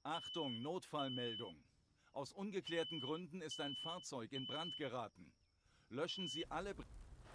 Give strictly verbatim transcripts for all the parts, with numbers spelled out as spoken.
Achtung, Notfallmeldung. Aus ungeklärten Gründen ist ein Fahrzeug in Brand geraten. Löschen Sie alle... Br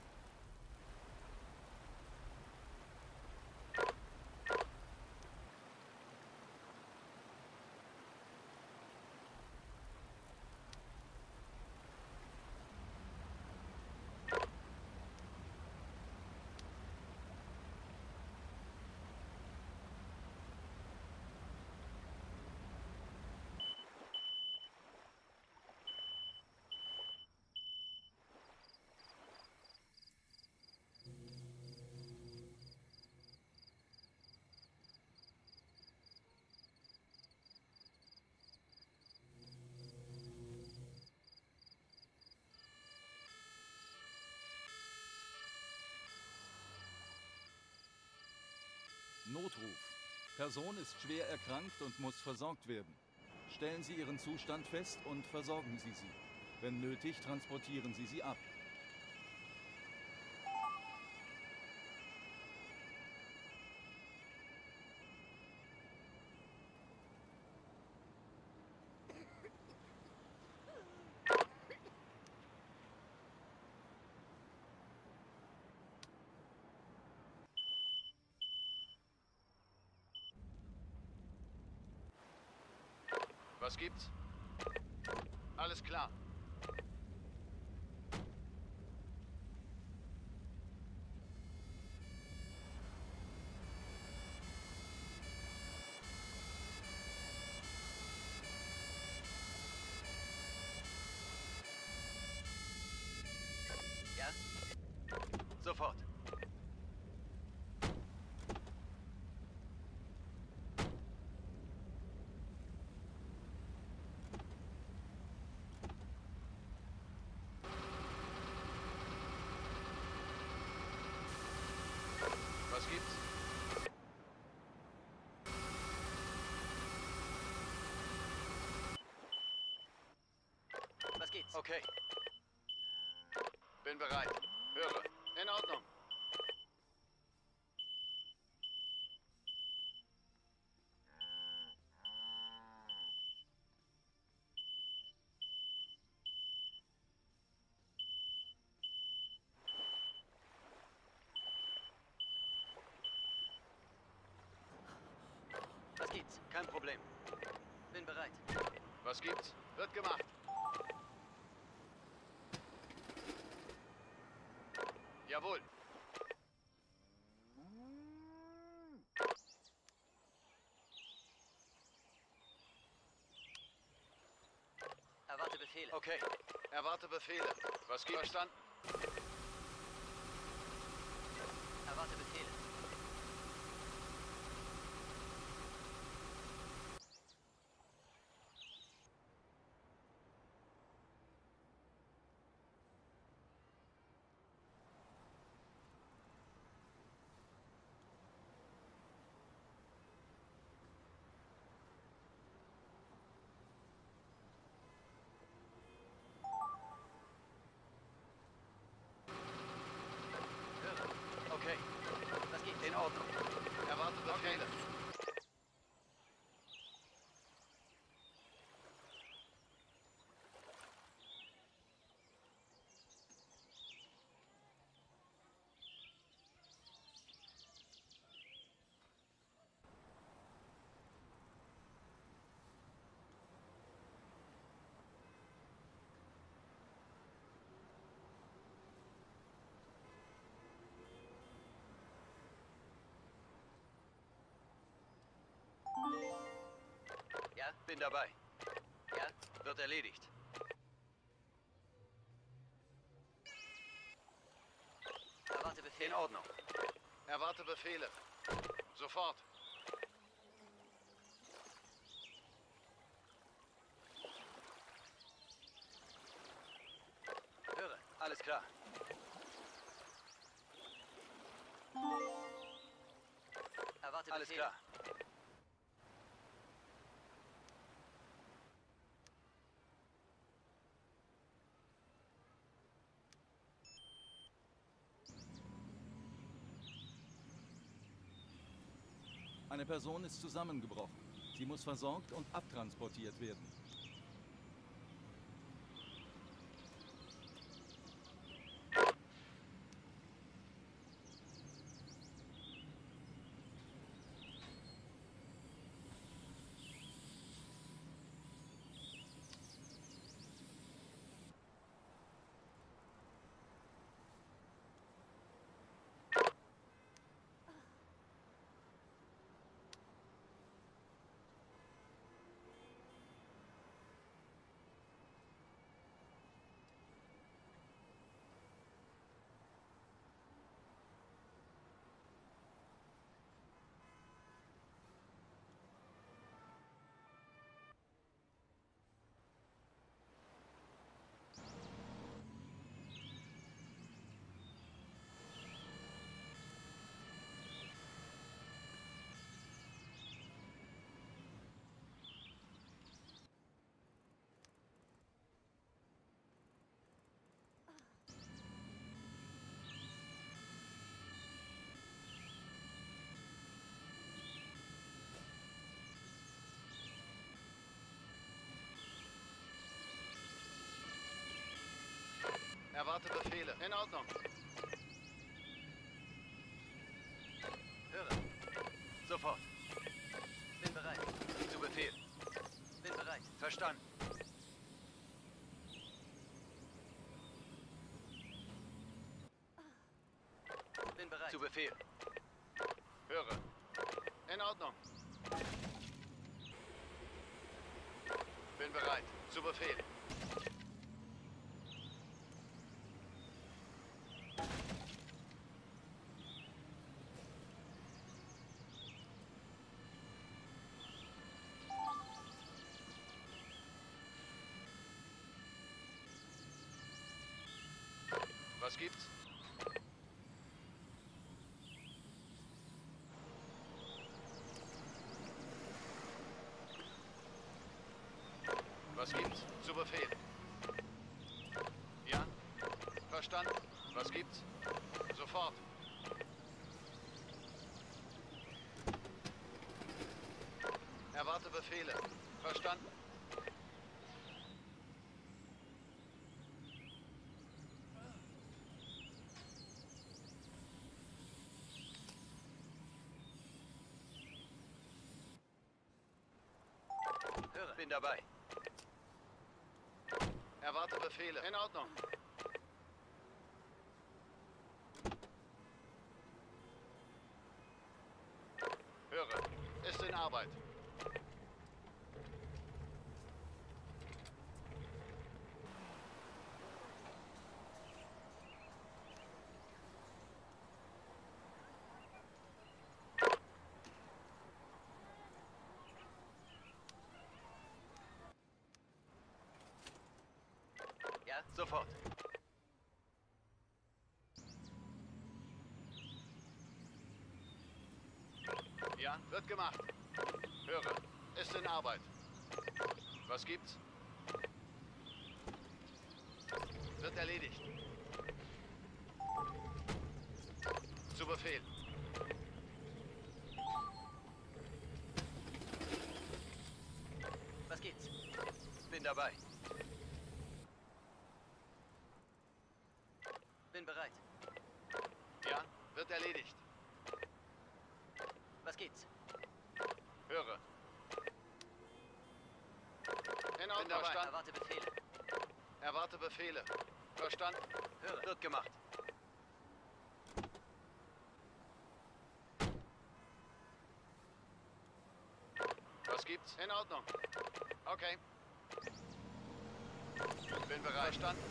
Notruf. Person ist schwer erkrankt und muss versorgt werden. Stellen Sie Ihren Zustand fest und versorgen Sie sie. Wenn nötig, transportieren Sie sie ab. Was gibt's? Alles klar. Ja? Sofort. Was gibt's? Was geht's? Okay. Bin bereit. Höre. In Ordnung. Was geht's? Kein Problem. Bin bereit. Was gibt's? Wird gemacht. Jawohl. Erwarte Befehle. Okay. Erwarte Befehle. Was gibt's? Verstanden. Erwarte Befehle. Höre. Okay. Was geht's? In Ordnung. Erwarte Befehle. Ja? Bin dabei. Ja? Wird erledigt. Erwarte In Befehle. Ordnung. Erwarte Befehle. Sofort. Höre. Alles klar. Erwarte Alles Befehle. klar. Eine Person ist zusammengebrochen. Sie muss versorgt und abtransportiert werden. Erwarte Befehle. In Ordnung. Höre. Sofort. Bin bereit. Zu Befehl. Bin bereit. Verstanden. Bin bereit. Zu Befehl. Höre. In Ordnung. Bin bereit. Zu Befehl. Was gibt's? Was gibt's? Zu Befehl. Ja? Verstanden. Was gibt's? Sofort. Erwarte Befehle. Verstanden. Höre. Bin dabei. Erwarte Befehle. In Ordnung. Höre. Ist in Arbeit. Ja? Sofort. Ja, wird gemacht. Höre. Ist in Arbeit. Was gibt's? Wird erledigt. Zu Befehl. Was geht's? Bin dabei. Bin bereit. Ja, wird erledigt. Was geht's? Höre. In Ordnung. Dabei. Verstanden. Erwarte Befehle. Erwarte Befehle. Verstanden. Höre. Wird gemacht. Was gibt's? In Ordnung. Okay. Bin bereit. Verstanden.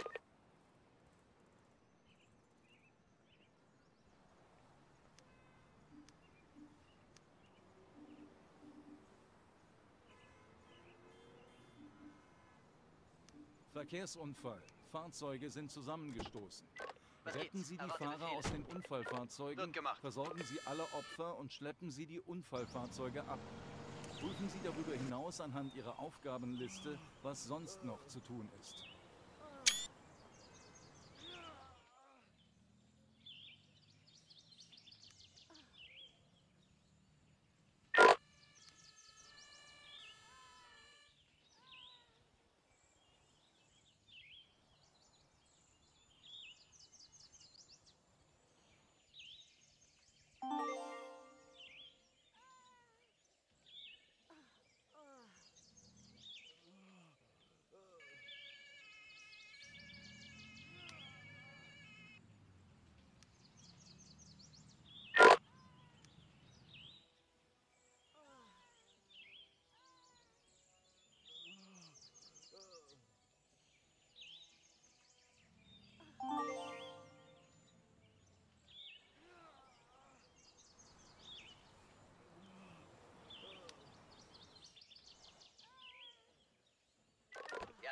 Verkehrsunfall. Fahrzeuge sind zusammengestoßen. Was Retten geht's? Sie die Erwarte Fahrer Befehle. aus den Unfallfahrzeugen, Wird gemacht. versorgen Sie alle Opfer und schleppen Sie die Unfallfahrzeuge ab. Prüfen Sie darüber hinaus anhand Ihrer Aufgabenliste, was sonst noch zu tun ist.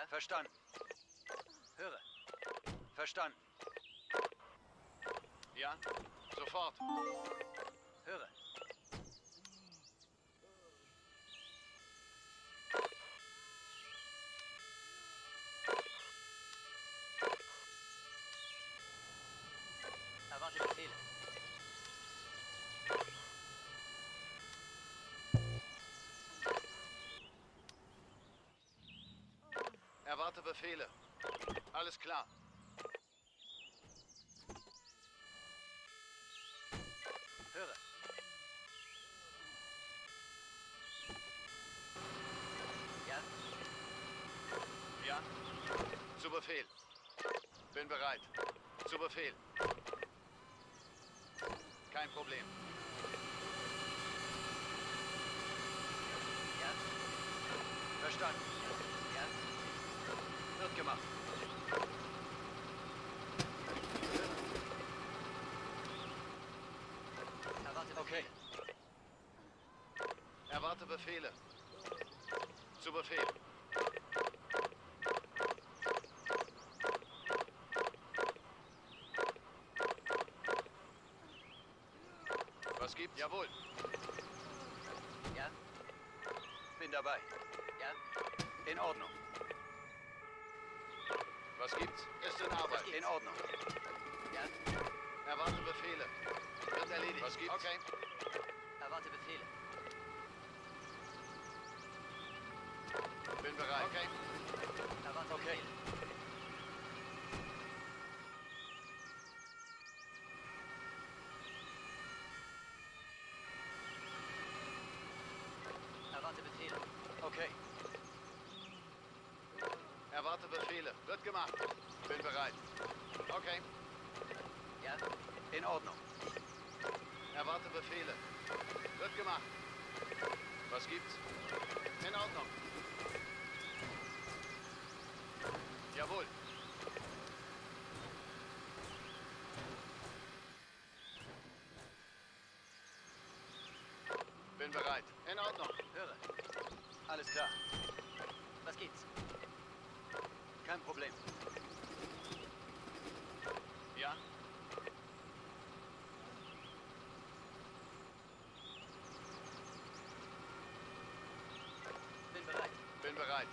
Verstanden. Höre. Verstanden. Ja, sofort. Höre. Erwarte Befehle. Erwarte Befehle. Alles klar. Höre. Ja? Ja. Zu Befehl. Bin bereit. Zu Befehl. Kein Problem. Ja? Verstanden. Ja? Wird gemacht. Erwarte Befehle. Okay. Erwarte Befehle. Zu Befehl. Was gibt's? Jawohl. Ja? Bin dabei. Ja? In Ordnung. Was gibt's? Ist in Arbeit. gibt's? In Ordnung. Ja? Erwarte Befehle. Wird erledigt. Was gibt's? Okay. Erwarte Befehle. Bin bereit. Okay. Erwarte Okay. Befehle. Erwarte Befehle. Okay. Erwarte Befehle. Wird gemacht. Bin bereit. Okay. Ja? In Ordnung. Erwarte Befehle. Wird gemacht. Was gibt's? In Ordnung. Jawohl. Bin bereit. In Ordnung. Höre. Alles klar. Was gibt's? Kein Problem. Ja? Bin bereit. Bin bereit.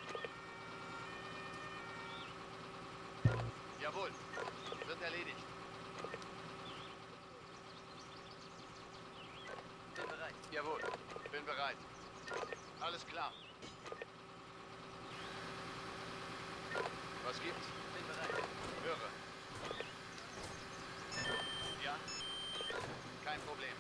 Jawohl. Wird erledigt. Bin bereit. Jawohl. Bin bereit. Alles klar. Was gibt's? Bin bereit. Höre. Ja? Kein Problem.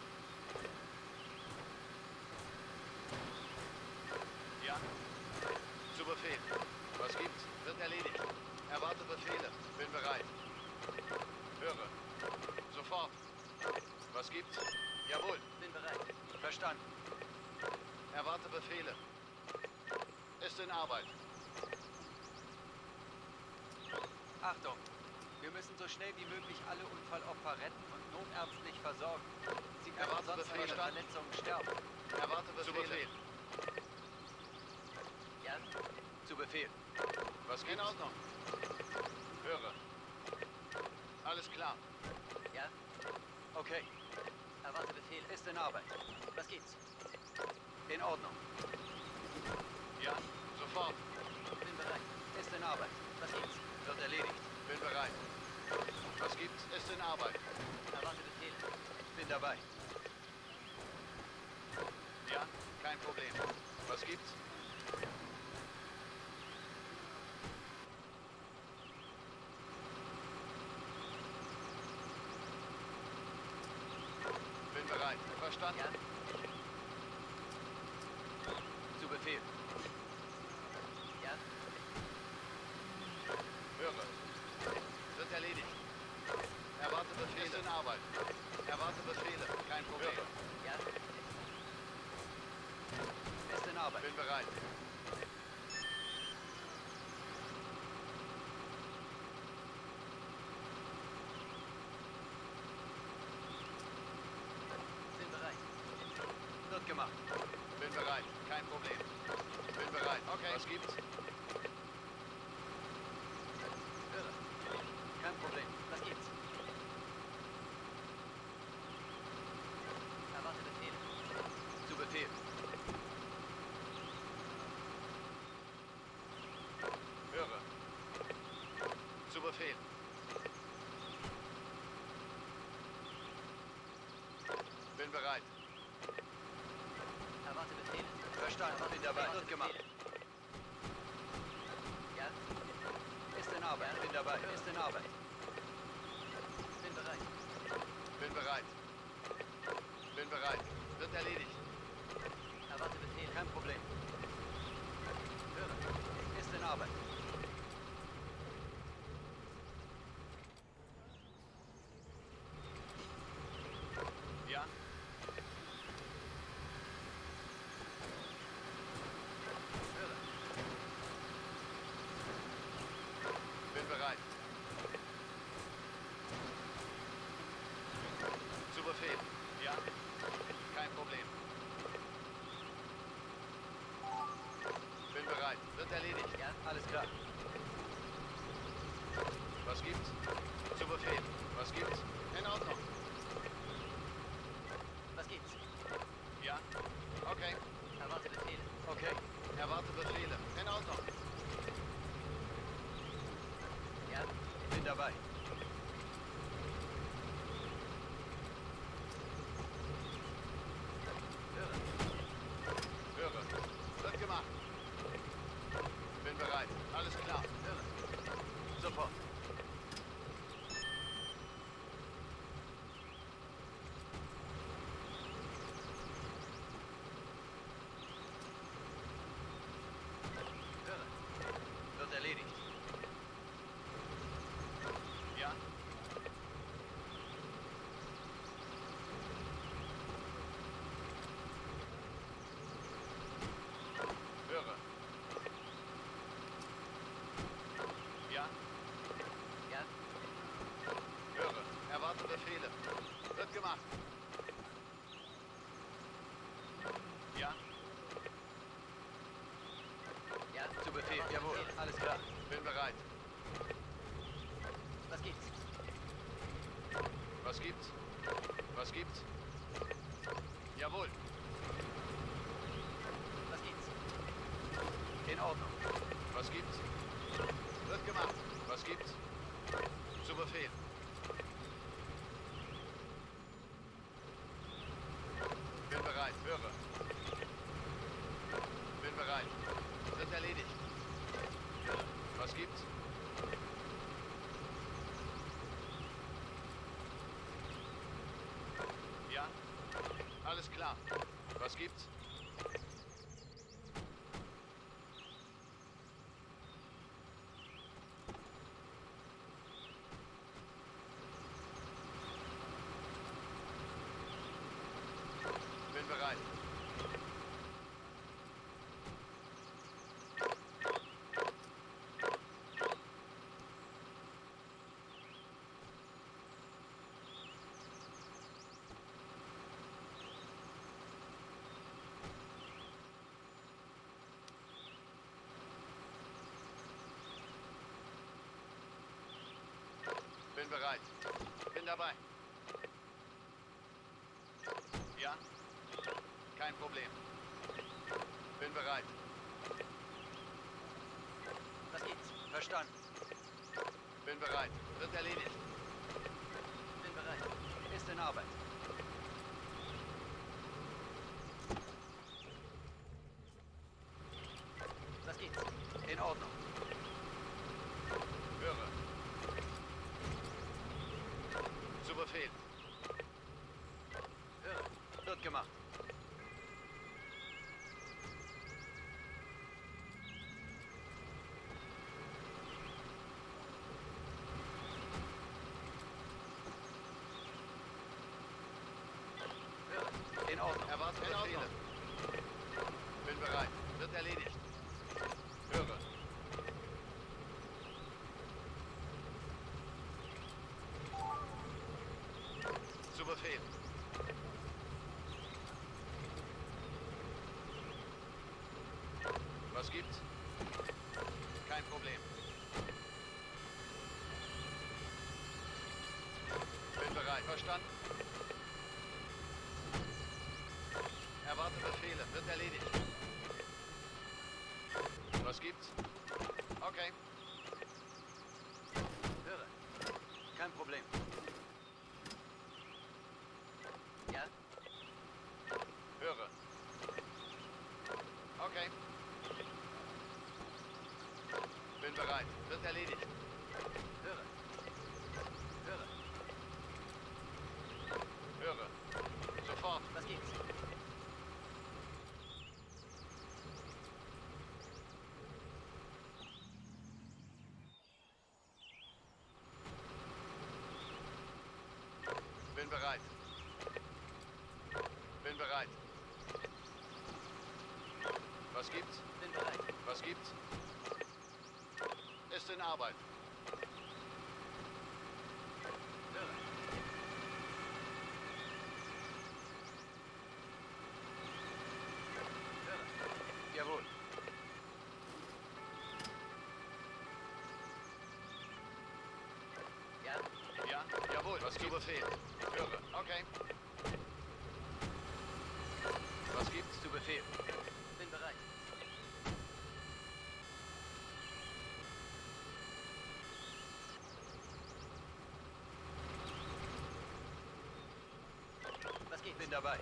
Ja? Zu Befehl. Was gibt's? Wird erledigt. Erwarte Befehle. Bin bereit. Höre. Sofort. Was gibt's? Jawohl. Bin bereit. Verstanden. Erwarte Befehle. Ist in Arbeit. Achtung! Wir müssen so schnell wie möglich alle Unfallopfer retten und notärztlich versorgen. Sie können Erwarte sonst an Befehle. ihren Verletzungen sterben. Erwarte Befehle. Zu Befehl. Ja? Zu Befehl. Was gibt's? In Ordnung. Höre. Alles klar. Ja? Okay, Erwarte Befehle. ist in Arbeit. Was gibt's? In Ordnung. Ja? Sofort. Bin bereit. Ist in Arbeit. Was gibt's? Wird erledigt. Bin bereit. Was gibt's? Ist in Arbeit. Erwarte Befehle. Bin dabei. Ja? Kein Problem. Was gibt's? Bin bereit. Verstanden? Ja? Zu Befehl. Ja? Höre. Wird erledigt. Erwarte Befehle. Ist in Arbeit. Erwarte Befehle. Kein Problem. Höre. Ja? Ist in Arbeit. Bin bereit. Bin bereit. Wird gemacht. Bin bereit. Kein Problem. Bin bereit. Okay. Was gibt's? Problem. Was gibt's? Erwarte Befehle. Zu Befehl. Höre. Zu Befehl. Bin bereit. Erwarte Befehle. Verstanden. Bin dabei. Erwarte Wird gemacht. Befehle. Ja, Ist in Arbeit. Bin dabei. Ist in Arbeit. bin bereit. Bin bereit. Bin bereit. Wird erledigt. Erwarte Befehle. Kein Problem. Höre. Ist in Arbeit. Ja? Höre. Bin bereit. Zu Befehl. Ja? Kein Problem. Bin bereit. Wird erledigt. Ja, Alles klar. Was gibt's? Zu Befehl. Was gibt's? In Ordnung. was gibt's? Ja? Okay. Erwarte Befehle. Okay. Erwarte Befehle. In Ordnung. Ja, Bin dabei. höre. Höre. Wird gemacht. Bin bereit. Alles klar. Höre. Sofort. Höre. Wird erledigt. Ja? Höre. Ja? Ja, Höre. Erwarte Befehle. Wird gemacht. Ja? ja. Zu Befehl. Erwarte Jawohl. Befehle. Alles klar. Bin bereit. Was gibt's? Was gibt's? Was gibt's? Jawohl. Was gibt's? In Ordnung. Was gibt's? Wird gemacht. Was gibt's? Zu Befehl. Bin bereit. Höre. Bin bereit. Wird erledigt. Was gibt's? Ja? Alles klar. Was gibt's? Bin bereit. Bin bereit. Bin dabei. Ja? Kein Problem. Bin bereit. Was gibt's? Verstanden. Bin bereit. Wird erledigt. Bin bereit. Ist in Arbeit. Was gibt's? In Ordnung. Höre. Zu Befehl. Höre. Wird gemacht. Höre. In Ordnung. Erwarte In Befehle. Ordnung. Bin bereit. Wird erledigt. Höre. Zu Befehl. Was gibt's? Kein Problem. Verstanden. Erwarte Befehle. Wird erledigt. Was gibt's? Okay. Höre. Kein Problem. Ja? Höre. Okay. Bin bereit. Wird erledigt. Höre. Höre. Höre. Sofort. Was gibt's? Bin bereit. Bin bereit. Was gibt's? Bin bereit. Was gibt's? Ist in Arbeit. Höre. Höre. Jawohl. Ja? Ja? Jawohl. Was zu Befehl? Höre. Okay. Was gibt's? Zu Befehl. Bin bereit. Was gibt's? Bin dabei.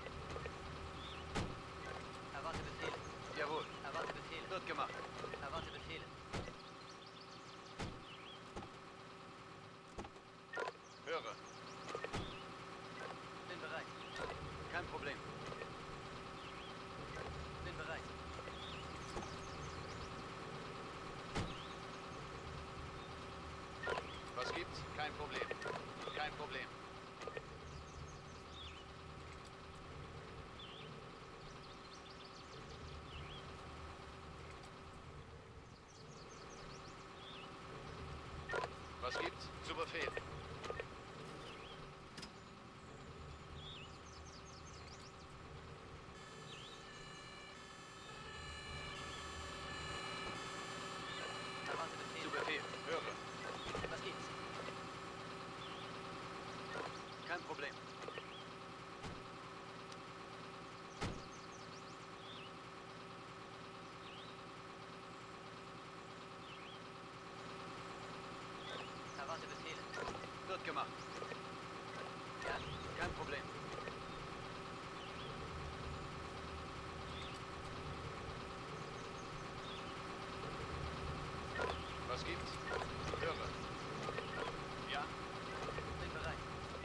Erwarte Befehle. Jawohl. Erwarte Befehle. Wird gemacht. Erwarte Befehle. Höre. Bin bereit. Kein Problem. Bin bereit. Was gibt's? Kein Problem. Kein Problem. Was gibt's? Zu Befehl. Erwarte Zu Befehle. Befehl. Höre. Was gibt's? Kein Problem. Erwarte Befehle. Wird gemacht. Ja? Kein Problem. Was gibt's? Höre. Ja? Bin bereit.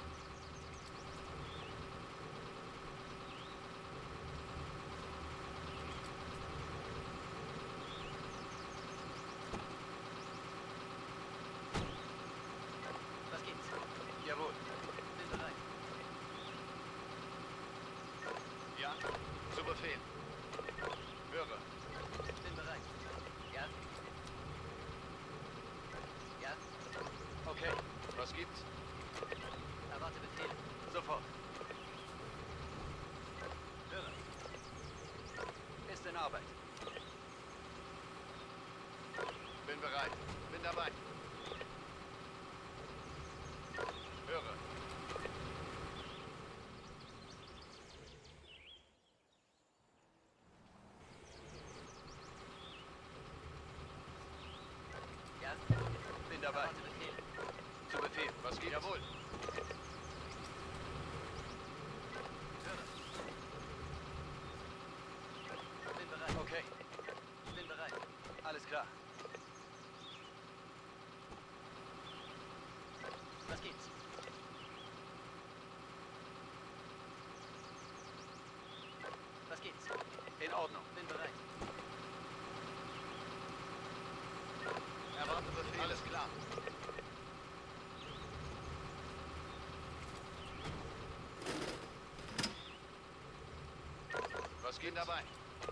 Was gibt's? Jawohl. Bin bereit. Ja? Zu Befehl. Höre. Bin bereit. Ja? Ja? Okay. Was gibt's? Erwarte Befehle. Sofort. Höre. Ist in Arbeit. Bin bereit. Bin dabei. Höre. Ja? Bin dabei. Erwarte Befehle. Zu Befehl. Was gibt's? Jawohl. Höre. Bin bereit. Okay. Bin bereit. Alles klar. Was gibt's? Was gibt's? In Ordnung. Bin bereit. Erwarte Befehl. Alles klar. Was geht dabei?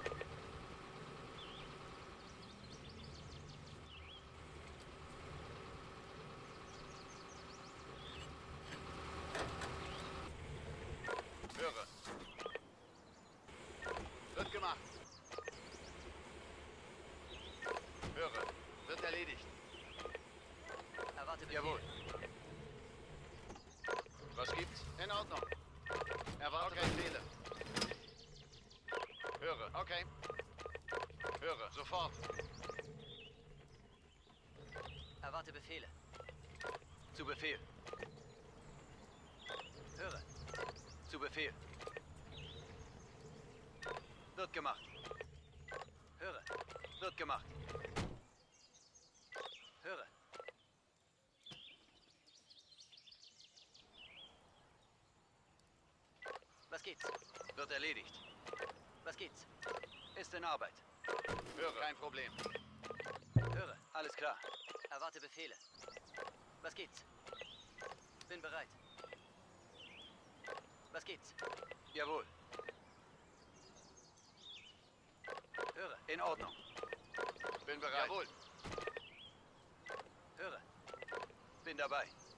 Höre. Wird gemacht. Höre. Wird erledigt. Erwarte Befehle. Jawohl. Was gibt's? Befehle. Zu Befehl. Höre. Zu Befehl. Wird gemacht. Höre. Wird gemacht. Höre. Was geht's? Wird erledigt. Was geht's? Ist in Arbeit. Höre. Kein Problem. Höre. Alles klar. Erwarte Befehle. Was geht's? Bin bereit. Was geht's? Jawohl. Höre. In Ordnung. Bin bereit. Jawohl. Höre. Bin dabei.